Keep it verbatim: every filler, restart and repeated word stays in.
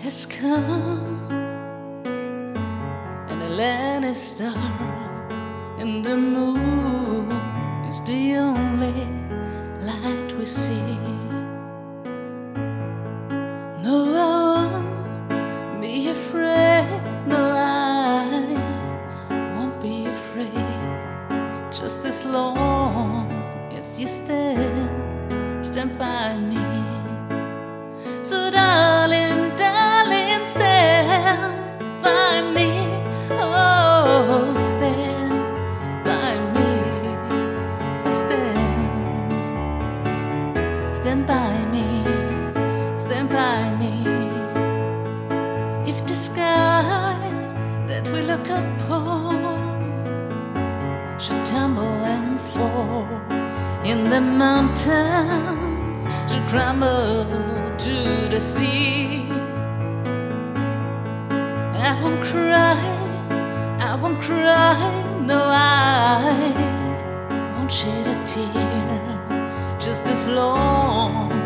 has come, and the land is dark, and the moon is the only light we see. No, I won't be afraid. No, I won't be afraid. Just as long as you stand, stand by me. So darling, darling, stand by me. Oh, stand by me. Stand, stand by me. Stand by me. If the sky that we look upon should tumble and fall, in the mountains should crumble to the sea, I won't cry, I won't cry, no, I won't shed a tear. Just as long